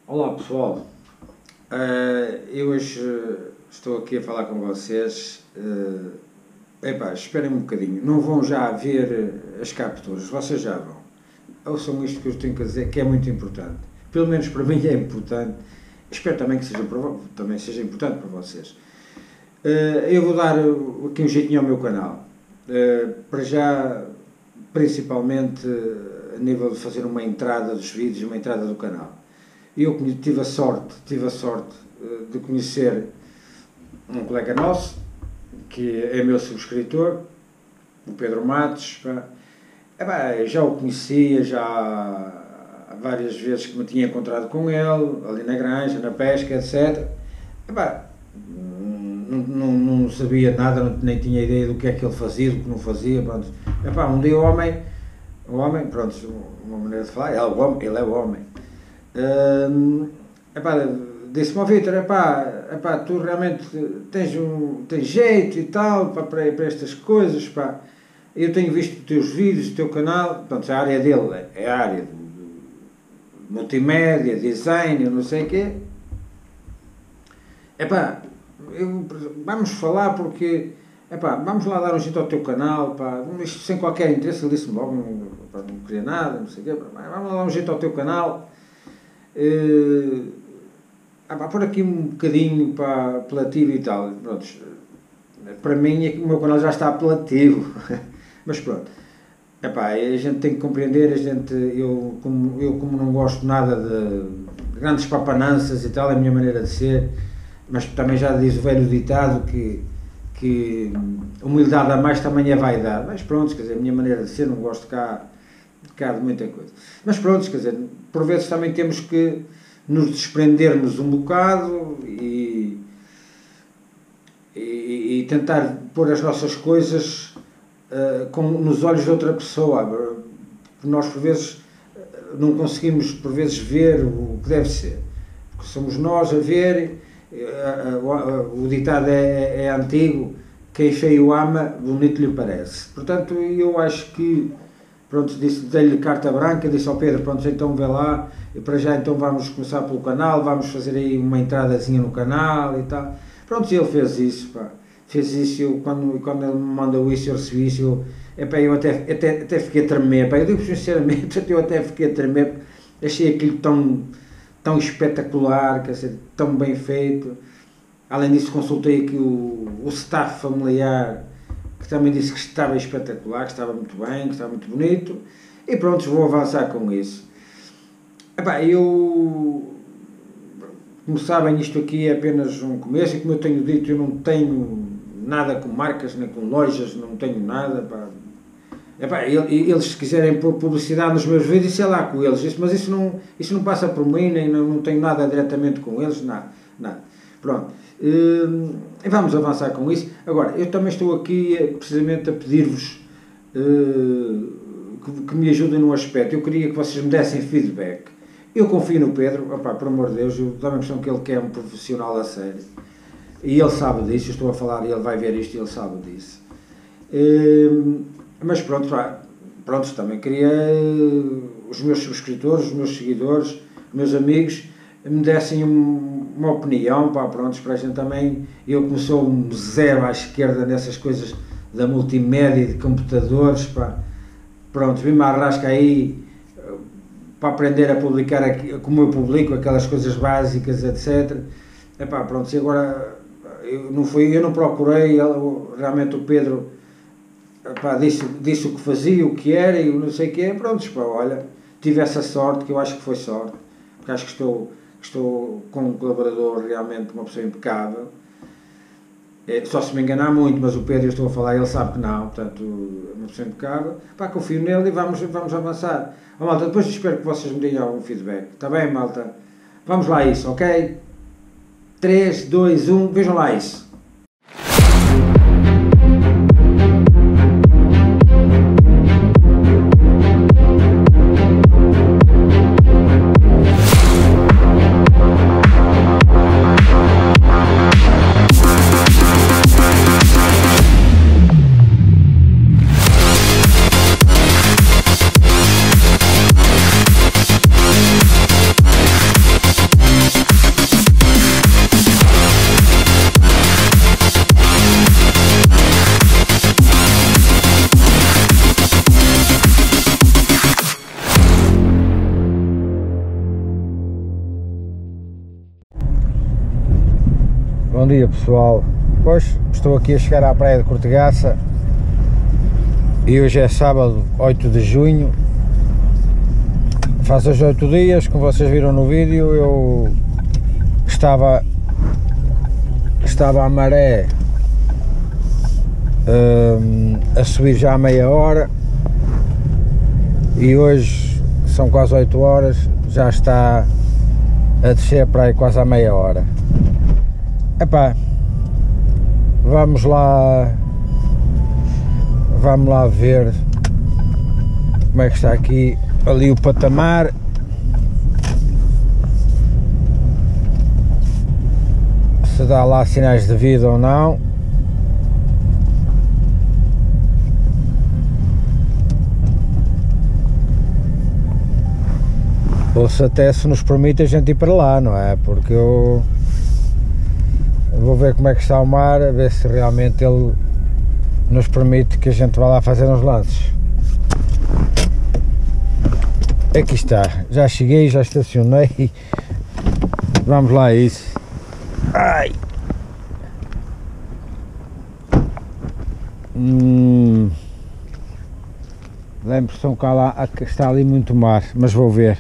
Olá pessoal, eu hoje estou aqui a falar com vocês. Esperem um bocadinho, não vão já ver as capturas, vocês já vão. Ouçam isto que eu tenho que dizer, que é muito importante. Pelo menos para mim é importante. Espero também que também seja importante para vocês. Eu vou dar aqui um jeitinho ao meu canal. Para já, principalmente a nível de fazer uma entrada dos vídeos, uma entrada do canal. Eu tive a sorte de conhecer um colega nosso, que é meu subscritor, o Pedro Matos. Já o conhecia, já várias vezes que me tinha encontrado com ele, ali na granja, na pesca, etc. Não sabia nada, nem tinha ideia do que é que ele fazia, do que não fazia. Pronto. Um dia o homem, pronto, uma maneira de falar, ele é o homem. Disse-me ao Vítor, tu realmente tens jeito e tal para estas coisas, eu tenho visto os teus vídeos, o teu canal. Pronto, a área dele é a área de multimédia, design, não sei o quê. Vamos falar porque, vamos lá dar um jeito ao teu canal, isto sem qualquer interesse. Ele disse-me logo, não queria nada, não sei o quê, vamos lá dar um jeito ao teu canal. Por aqui um bocadinho apelativo e tal. Pronto, para mim o meu canal já está apelativo. Mas pronto, a gente tem que compreender, eu como não gosto nada de grandes papananças e tal, é a minha maneira de ser, mas também já diz o velho ditado que humildade a mais também é vaidade. Mas pronto, quer dizer, a minha maneira de ser, não gosto cá de muita coisa. Mas pronto, quer dizer, por vezes também temos que nos desprendermos um bocado e tentar pôr as nossas coisas nos olhos de outra pessoa. Nós por vezes não conseguimos por vezes ver o que deve ser, porque somos nós a ver. O ditado é antigo: quem feio ama, bonito lhe parece. Portanto, eu acho que, pronto, dei-lhe carta branca, disse ao Pedro, pronto, então vê lá, e para já então vamos começar pelo canal, vamos fazer aí uma entradazinha no canal e tal. Pronto, ele fez isso, quando ele me mandou isso, eu recebi isso, eu até fiquei a tremer, eu digo sinceramente, eu até fiquei a tremer, achei aquilo tão espetacular, quer dizer, tão bem feito. Além disso, consultei aqui o staff familiar, que também disse que estava espetacular, que estava muito bem, que estava muito bonito, e pronto, vou avançar com isso. Como sabem, isto aqui é apenas um começo, e como eu tenho dito, eu não tenho nada com marcas, nem com lojas, não tenho nada. Eles se quiserem pôr publicidade nos meus vídeos, sei lá com eles, mas isso não passa por mim, nem não tenho nada diretamente com eles, nada. Pronto, e vamos avançar com isso. Agora, eu também estou aqui precisamente a pedir-vos que me ajudem num aspecto. Eu queria que vocês me dessem feedback. Eu confio no Pedro, por amor de Deus, eu dou a impressão que ele quer um profissional a sério, e ele sabe disso. Eu estou a falar e ele vai ver isto e ele sabe disso. Mas pronto, também queria os meus subscritores, os meus seguidores, os meus amigos me dessem uma opinião, para a gente também. Eu como sou um zero à esquerda nessas coisas da multimédia, de computadores, vim-me à rasca aí para aprender a publicar aqui, como eu publico, aquelas coisas básicas, etc. E agora eu não procurei, realmente o Pedro disse o que fazia, o que era e não sei o que é. Olha, tive essa sorte, que eu acho que foi sorte, porque acho que estou com um colaborador realmente, uma pessoa impecável. Só se me enganar muito, mas o Pedro, eu estou a falar, ele sabe que não, portanto, uma pessoa impecável. Confio nele e vamos avançar. Malta, depois espero que vocês me deem algum feedback. Está bem, malta? Vamos lá a isso, ok? 3, 2, 1, vejam lá isso. Bom dia pessoal, pois estou aqui a chegar à praia de Cortegaça e hoje é sábado 8 de junho, faz hoje 8 dias, como vocês viram no vídeo. Eu estava a maré a subir já há meia hora e hoje são quase 8 horas, já está a descer para aí quase à meia hora. Epá, vamos lá ver como é que está aqui ali o patamar. Se dá lá sinais de vida ou não. Ou se até se nos permite a gente ir para lá, não é? Porque eu vou ver como é que está o mar, a ver se realmente ele nos permite que a gente vá lá fazer uns lances. Aqui está, já cheguei, já estacionei. Vamos lá a isso. Ai! Dá a impressão que está ali muito mar, mas vou ver.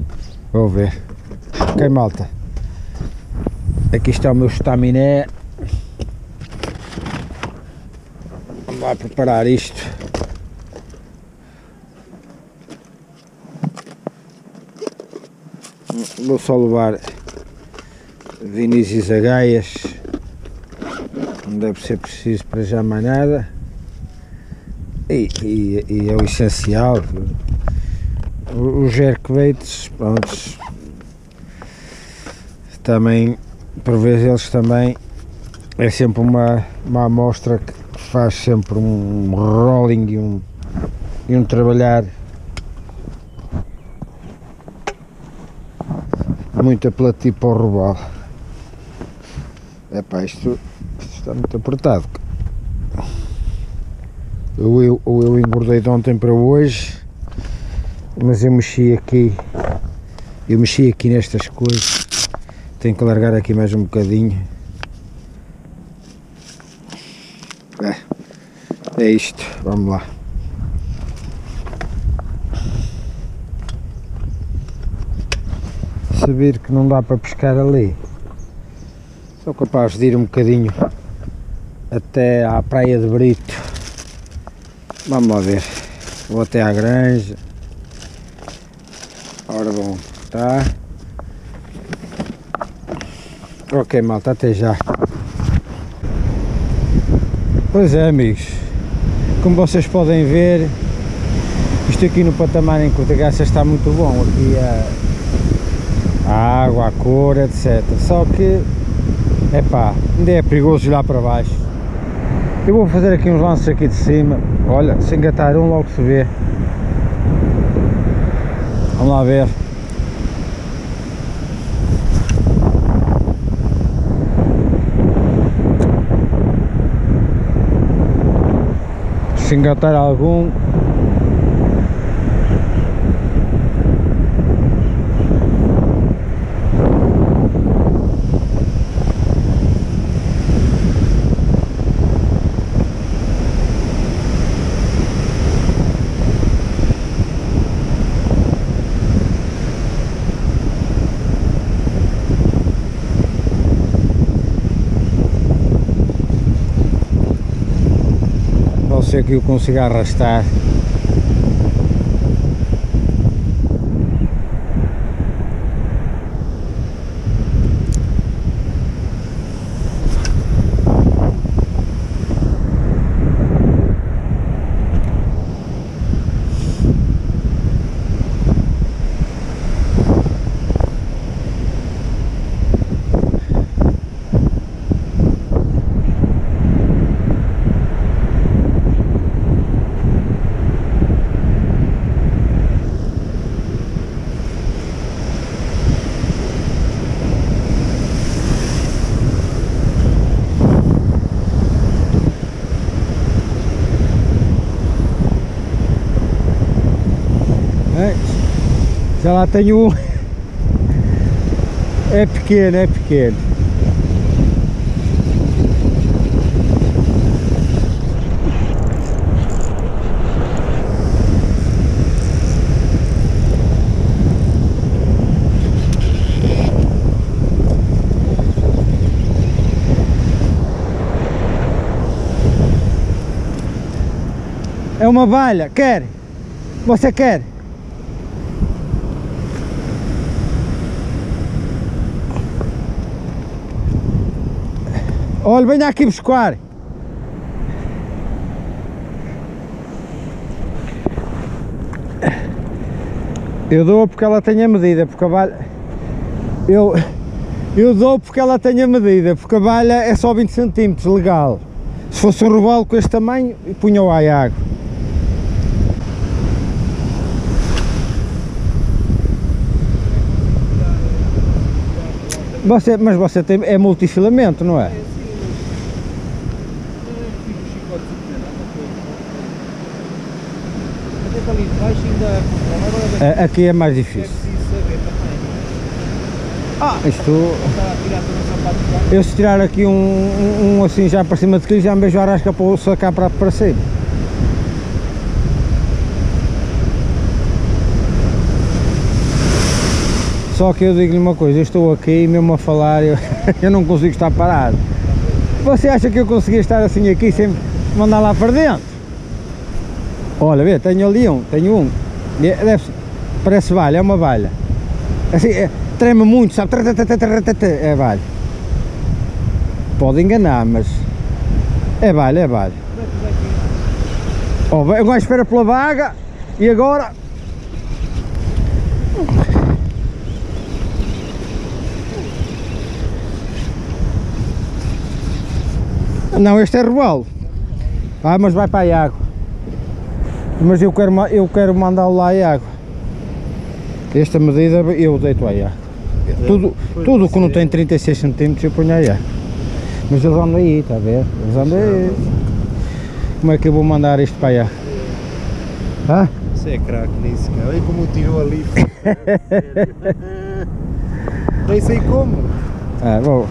Ok, malta. Aqui está o meu estaminé. Vamos lá preparar isto. Vou só levar Vinícius Agaias. Não deve ser preciso para já mais nada. E é o essencial. Os jerkbaits, prontos. Também, por vezes, eles também é sempre uma amostra que faz sempre um rolling e um trabalhar muito apelativo para o robalo. Epá, isto está muito apertado. Ou eu engordei de ontem para hoje, mas eu mexi aqui nestas coisas. Tenho que largar aqui mais um bocadinho. É isto, vamos lá. Saber que não dá para pescar ali, sou capaz de ir um bocadinho até à praia de Brito. Vamos lá ver, vou até à granja. Ora bom, tá. Ok, malta, até já. Pois é, amigos, como vocês podem ver, isto aqui no patamar em Cortegaça está muito bom. Aqui a água, a cor, etc. Só que, epá, ainda é perigoso olhar para baixo. Eu vou fazer aqui uns lances aqui de cima. Olha, se engatar um logo se vê. Vamos lá ver. Se engatar algum. Pode ser que eu consiga arrastar. Já lá tenho um. É pequeno, é pequeno. uma valha, quer? Você quer? Olha, venha aqui buscar. Eu dou porque ela tem a medida, porque a valha... Eu dou porque ela tem a medida, porque a valha é só 20 cm, legal. Se fosse um robalo com este tamanho, punha-o à água. Mas você tem, é multifilamento, não é? Aqui é mais difícil. Isto... Eu se tirar aqui um assim já para cima de quilo, já me vejo a arasca para o sacar para cima. Só que eu digo-lhe uma coisa, eu estou aqui mesmo a falar, eu não consigo estar parado. Você acha que eu conseguia estar assim aqui sem mandar lá para dentro? Olha, vê, tenho ali tenho um. Parece valha, é uma valha. Assim, treme muito, sabe? É valha. Pode enganar, mas é valha, é valha. Oh, agora espera pela vaga e agora... Não, este é robalo. Mas vai para a água. Mas eu quero mandá-lo lá à água. Esta medida eu deito à água. Tudo que não tem 36 cm eu ponho à água. Mas eles andam aí, está a ver? Eles andam aí. Como é que eu vou mandar isto para a água? Hã? Você é craque nisso, cara. Olha como tirou ali. Nem sei como. Vou.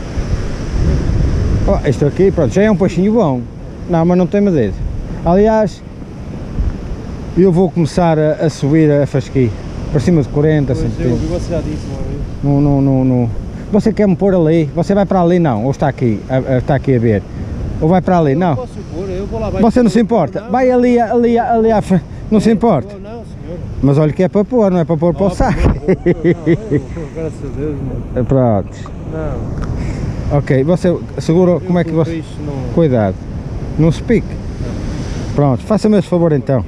Isto aqui, pronto, já é um peixinho bom. Não, mas não tem medida. Aliás, eu vou começar a subir a fasquia para cima de 40 centímetros. Você já disse uma vez. Não. Você quer me pôr ali? Você vai para ali não? Ou está aqui a ver? Ou vai para ali? Não. Posso pôr, eu vou lá. Você não se importa? Vai ali à frente. Não se importa? Não, senhor. Mas olha que é para pôr, não é para pôr para o saco. Graças a Deus, mano. Pronto. Não. Ok, você segura, como é que você... Cuidado, não se pique. Pronto, faça-me esse favor então.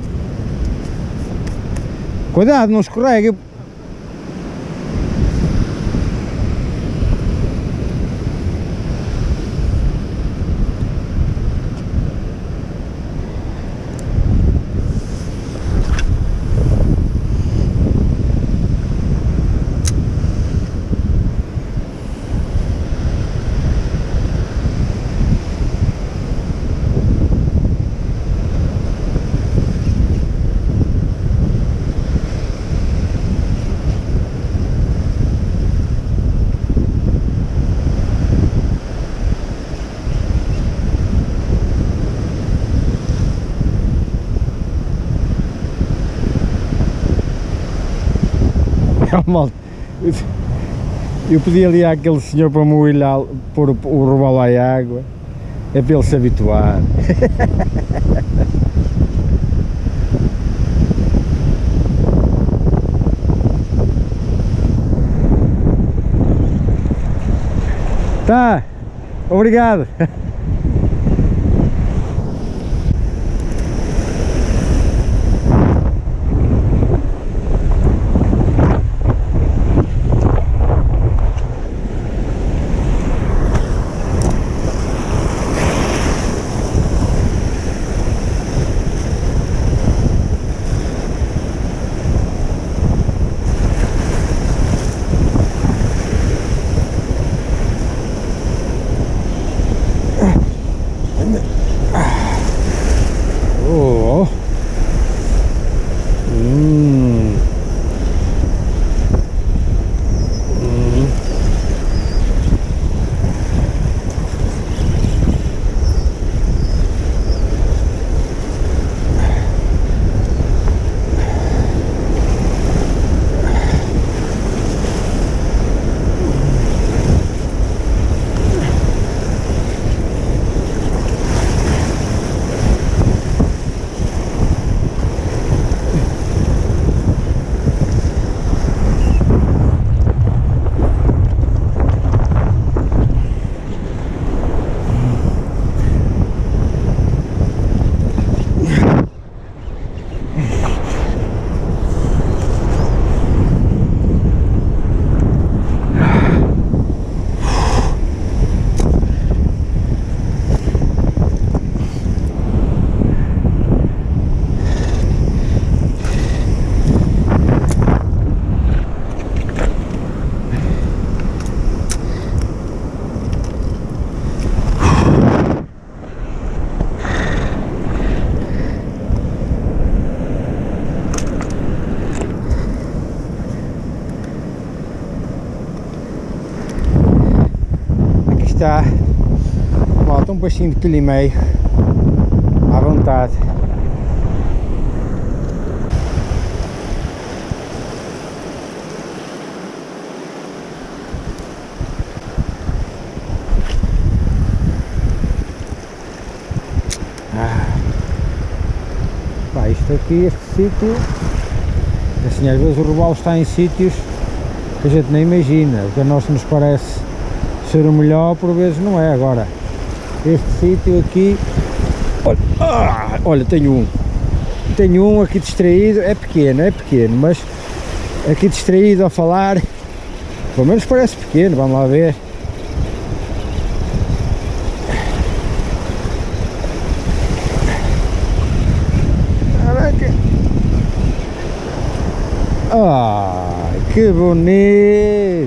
Cuidado, não escorregue. Malta, eu pedi ali àquele senhor para me ir lá pôr o robalo à água, é para ele se habituar. Tá, obrigado. está. Malta, um pastinho de quilo e meio. À vontade. Pá, isto aqui, este sítio, assim, às vezes o robalo está em sítios que a gente nem imagina, o que a nós nos parece ser o melhor, por vezes não é. Agora, este sítio aqui, olha, olha, tenho um aqui distraído, é pequeno, mas aqui distraído a falar, pelo menos parece pequeno, vamos lá ver. Que bonito!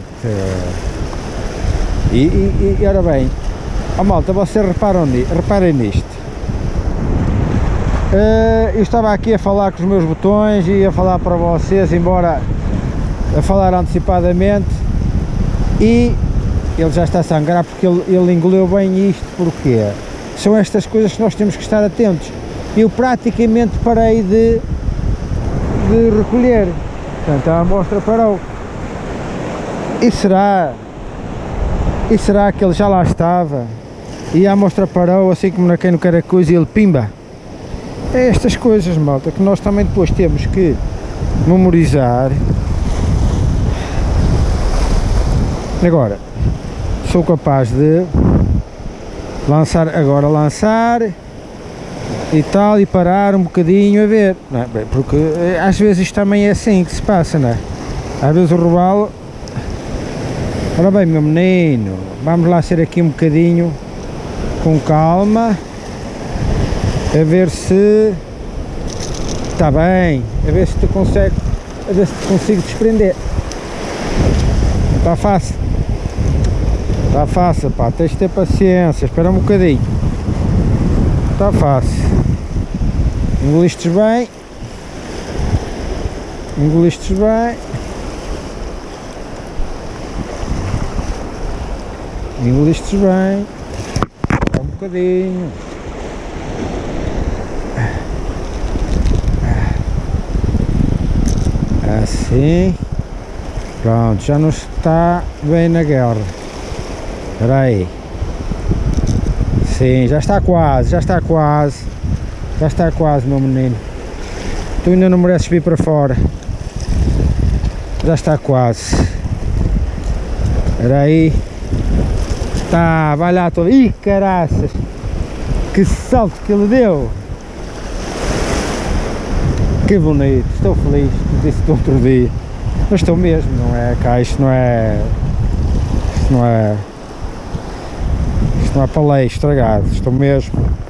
E ora bem, malta, vocês reparem nisto. Eu estava aqui a falar com os meus botões e a falar para vocês, embora a falar antecipadamente, e ele já está a sangrar porque ele engoliu bem isto. Porquê? São estas coisas que nós temos que estar atentos. Eu praticamente parei de recolher. Portanto, a amostra parou. E será que ele já lá estava e a amostra parou, assim como na quem não quer a coisa, e ele pimba? É estas coisas, malta, que nós também depois temos que memorizar. Agora, sou capaz de lançar e tal, e parar um bocadinho a ver, não é? Porque às vezes isto também é assim que se passa, não é? Às vezes o robalo, ora bem, meu menino, vamos lá ser aqui um bocadinho com calma, a ver se está bem, a ver se te consigo desprender. Não está fácil, pá, tens de ter paciência, espera um bocadinho. Está fácil. Engolistes bem. Espera um bocadinho. Assim. Pronto, já não está bem na guerra. Espera aí. Sim, já está quase, meu menino. Tu ainda não mereces vir para fora. Já está quase. Espera aí. Tá, vai lá todo. Ih, caraças! Que salto que ele deu! Que bonito, estou feliz, disse-te outro dia. Mas estou mesmo, não é? Cá, isto não é para leite estragado, estou mesmo.